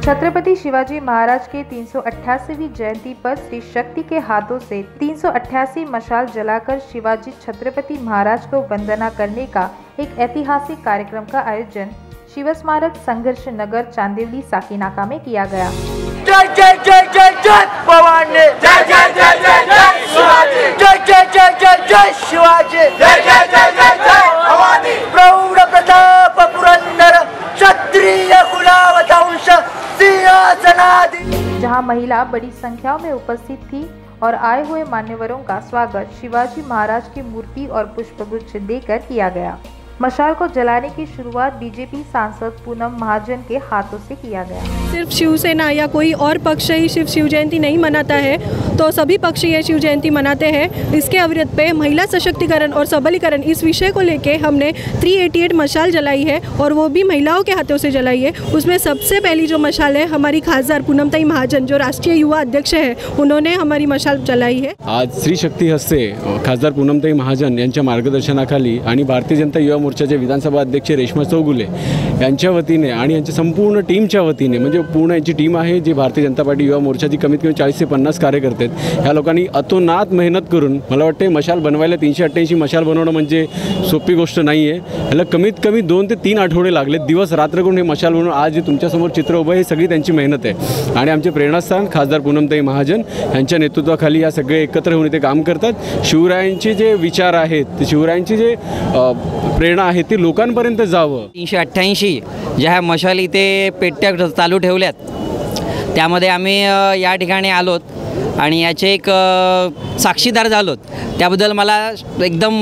छत्रपति शिवाजी महाराज के 388वीं जयंती पर श्री शक्ति के हाथों से 388 मशाल जलाकर शिवाजी छत्रपति महाराज को वंदना करने का एक ऐतिहासिक कार्यक्रम का आयोजन शिव स्मारक संघर्ष नगर चांदिवली साकीनाका में किया गया। जय जय जय जय जय भवानी, जय जय जय जय जय शिवाजी, जय जय जय जय जय शिवाजी, जय जय जय जय जय भवानी। प्रौढ़ प्रताप पुरंदर क्षत्रिय कुलावतंस सिंहासनाधीश। जहां महिला बड़ी संख्या में उपस्थित थी और आए हुए मान्यवरों का स्वागत शिवाजी महाराज की मूर्ति और पुष्पगुच्छ देकर किया गया। मशाल को जलाने की शुरुआत बीजेपी सांसद पूनम महाजन के हाथों से किया गया। सिर्फ शिवसेना या कोई और पक्ष ही शिव जयंती नहीं मनाता है, तो सभी पक्ष ये शिव जयंती मनाते हैं। इसके अवसर पे महिला सशक्तिकरण और सबलीकरण इस विषय को लेके हमने 388 मशाल जलाई है और वो भी महिलाओं के हाथों से जलाई है। उसमें सबसे पहली जो मशाल है हमारी खासदार पूनमताई महाजन जो राष्ट्रीय युवा अध्यक्ष है, उन्होंने हमारी मशाल जलाई है। आज श्री शक्ती हस्ते खासदार पूनमताई महाजन यांच्या मार्गदर्शनाखाली आणि भारतीय जनता युवा मोर्चाचे विधानसभा अध्यक्ष रेश्मा चौगुले यांच्या वतीने आणि यांच्या संपूर्ण टीमच्या वतीने, म्हणजे पूर्ण यांची टीम आहे जी भारतीय जनता पार्टी युवा मोर्चाची कमीत कमी 40 ते 50 कार्यकर्ते आहेत। ह्या लोकांनी अतोनात मेहनत करून मला वाटते मशाल बनवायला 388 मशाल बनवणं म्हणजे सोपी गोष्ट नाही आहे। ह्याला कमीत कमी 2 ते 3 आठवडे लागले, दिवस रात्र करून हे मशाल बनवून आज जे तुमच्यासमोर चित्र उभं आहे हे सगळी त्यांची मेहनत आहे आणि आमचे प्रेरणास्थान खासदार पूनमताई महाजन यांच्या नेतृत्वाखाली या सगळे एकत्र होऊन इथे काम करतात। शिवरायांचे जे विचार आहेत, ते शिवरायांची जे प्रेरणा आहे ती लोकांपर्यंत जावं। 388 ज्या मशाल इथे पेट्या चालू ठेवल्यात त्यामध्ये आम्ही या ठिकाणी आलोत आणि याचे एक साक्षीदार झालोत। त्याबद्दल मला एकदम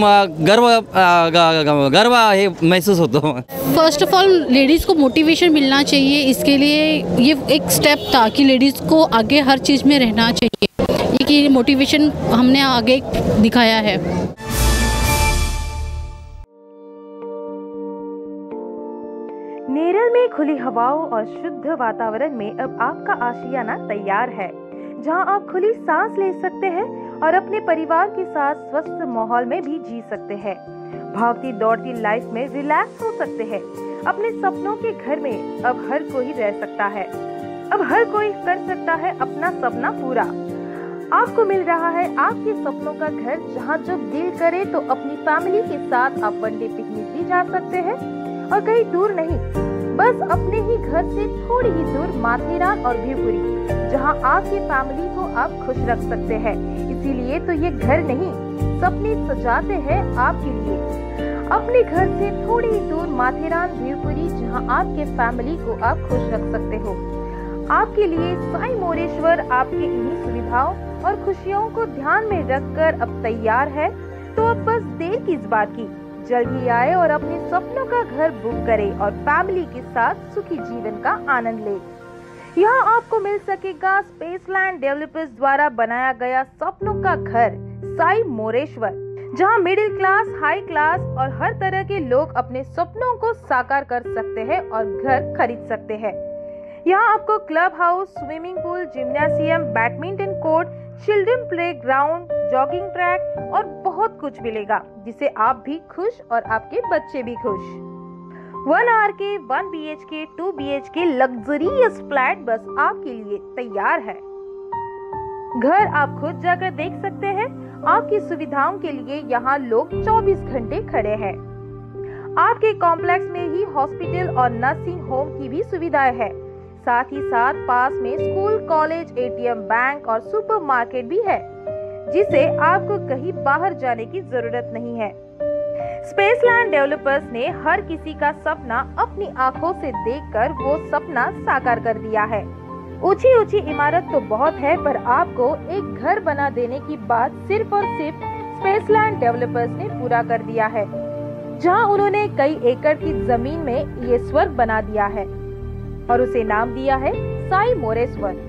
गर्व हे महसूस होतो। फर्स्ट ऑफ ऑल लेडीज़ को मोटिवेशन मिलना चाहिए, इसके लिए ये एक स्टेप था कि लेडीज़ को आगे हर चीज़ में रहना चाहिए। ये कि मोटिवेशन हमने आगे दिखाया है। नेरल में खुली हवाओं और शुद्ध वातावरण में अब आपका आशियाना तैयार है, जहां आप खुली सांस ले सकते हैं और अपने परिवार के साथ स्वस्थ माहौल में भी जी सकते हैं। भागती दौड़ती लाइफ में रिलैक्स हो सकते हैं। अपने सपनों के घर में अब हर कोई रह सकता है। अब हर कोई कर सकता है अपना सपना पूरा। आपको मिल रहा है आपके सपनों का घर, जहां जब दिल करे तो अपनी फैमिली के साथ आप वनडे पिकनिक भी जा सकते हैं और कहीं दूर नहीं, बस अपने ही घर से थोड़ी ही दूर माथेरान और भिवपुरी, जहां आपकी फैमिली को आप खुश रख सकते हैं। इसीलिए तो ये घर नहीं, सपने सजाते हैं आपके लिए। अपने घर से थोड़ी ही दूर माथेरान भिवपुरी, जहां आपके फैमिली को आप खुश रख सकते हो। आपके लिए साई मोरेश्वर आपके इन्हीं सुविधाओं और खुशियों को ध्यान में रखकर अब तैयार है। तो अब बस देर किस बात की, जल्द ही आए और अपने सपनों का घर बुक करें और फैमिली के साथ सुखी जीवन का आनंद लें। यहाँ आपको मिल सकेगा स्पेसलैंड डेवलपर्स द्वारा बनाया गया सपनों का घर साई मोरेश्वर, जहाँ मिडिल क्लास, हाई क्लास और हर तरह के लोग अपने सपनों को साकार कर सकते हैं और घर खरीद सकते हैं। यहाँ आपको club house, swimming pool, gymnasium, badminton court, children playground, jogging track और बहुत कुछ मिलेगा, जिसे आप भी खुश और आपके बच्चे भी खुश। 1 RK, 1 BHK, 2 BHK luxurious flat बस आपके लिए तैयार है। घर आप खुद जाकर देख सकते हैं। आपकी सुविधाओं के लिए यहाँ लोग 24 घंटे खड़े हैं। आपके कॉम्प्लेक्स में ही हॉस्पिटल और नर्सिंग होम की भी सुविधाएं है। साथ ही साथ पास में स्कूल, कॉलेज, ATM, बैंक और सुपरमार्केट भी है, जिसे आपको कहीं बाहर जाने की जरूरत नहीं है। स्पेसलैंड डेवलपर्स ने हर किसी का सपना अपनी आंखों से देखकर वो सपना साकार कर दिया है। ऊंची ऊंची इमारत तो बहुत है, पर आपको एक घर बना देने की बात सिर्फ और सिर्फ स्पेसलैंड डेवलपर्स ने पूरा कर दिया है, जहां उन्होंने कई एकड़ की जमीन में ये स्वर्ग बना दिया है और उसे नाम दिया है साई मोरेश्वर।